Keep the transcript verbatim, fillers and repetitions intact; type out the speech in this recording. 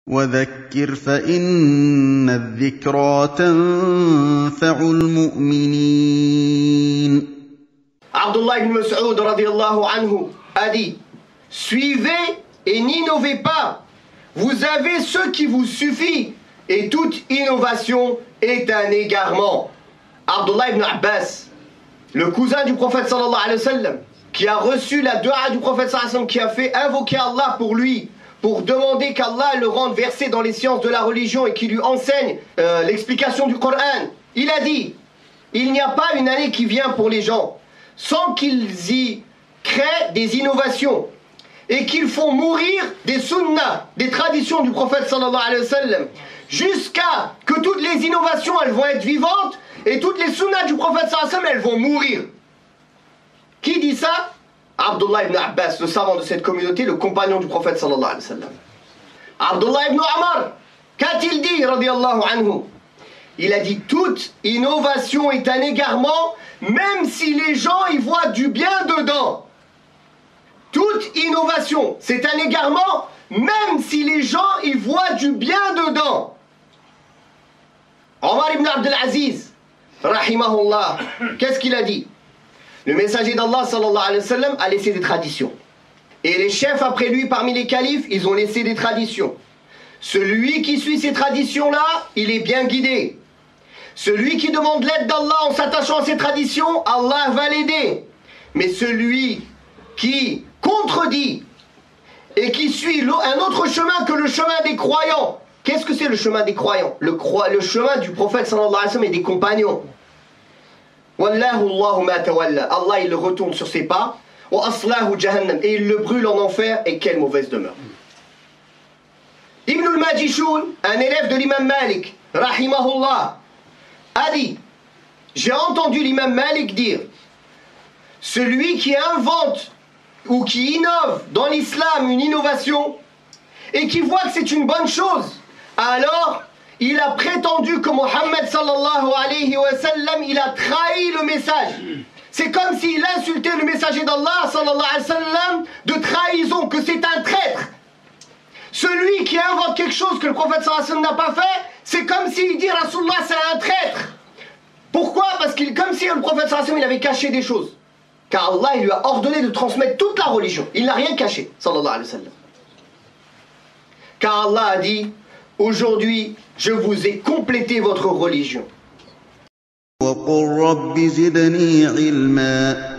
وذكر فإن الذكرى تنفع المؤمنين. Abdullah ibn Mas'ud radiallahu anhu a dit: suivez et n'innovez pas, vous avez ce qui vous suffit, et toute innovation est un égarement. Abdullah ibn Abbas, le cousin du prophète sallallahu alayhi wa sallam, qui a reçu la dua du prophète sallallahu alayhi wa sallam, qui a fait invoquer Allah pour lui, pour demander qu'Allah le rende versé dans les sciences de la religion et qu'il lui enseigne euh, l'explication du Coran, il a dit: il n'y a pas une année qui vient pour les gens sans qu'ils y créent des innovations et qu'ils font mourir des sunnas, des traditions du prophète sallallahu alayhi wa sallam, jusqu'à que toutes les innovations elles vont être vivantes et toutes les sunnas du prophète sallallahu alayhi wa sallam elles vont mourir. Qui dit ça? Abdullah ibn Abbas, le savant de cette communauté, le compagnon du prophète sallallahu alayhi wa sallam. Abdullah ibn Amr, qu'a-t-il dit radiyallahu anhu? Il a dit: toute innovation est un égarement, même si les gens y voient du bien dedans. Toute innovation, c'est un égarement, même si les gens y voient du bien dedans. Omar ibn Abdel Aziz, rahimahullah, qu'est-ce qu'il a dit? Le messager d'Allah sallallahu alayhi wa sallam a laissé des traditions. Et les chefs après lui parmi les califes, ils ont laissé des traditions. Celui qui suit ces traditions-là, il est bien guidé. Celui qui demande l'aide d'Allah en s'attachant à ces traditions, Allah va l'aider. Mais celui qui contredit et qui suit un autre chemin que le chemin des croyants, qu'est-ce que c'est le chemin des croyants? le, le chemin du prophète sallallahu alayhi wa sallam et des compagnons. Wallahu Allahu ma tawalla. Allah il le retourne sur ses pas. Wa aslahu jahannam. Et il le brûle en enfer. Et quelle mauvaise demeure. Ibn al-Majishun, un élève de l'imam Malik, rahimahullah, a dit: j'ai entendu l'imam Malik dire: celui qui invente ou qui innove dans l'islam une innovation et qui voit que c'est une bonne chose, alors il a prétendu que Mohammed sallallahu alayhi wa sallam, il a trahi le message. C'est comme s'il insultait le messager d'Allah sallallahu alayhi wa sallam de trahison, que c'est un traître. Celui qui invente quelque chose que le prophète sallallahu alayhi wa sallam n'a pas fait, c'est comme s'il dit Rasulullah c'est un traître. Pourquoi? Parce qu'il, comme si le prophète sallallahu alayhi wa sallam il avait caché des choses. Car Allah il lui a ordonné de transmettre toute la religion. Il n'a rien caché, sallallahu alayhi wa sallam. Car Allah a dit: aujourd'hui, je vous ai complété votre religion. وقل رب زدني علما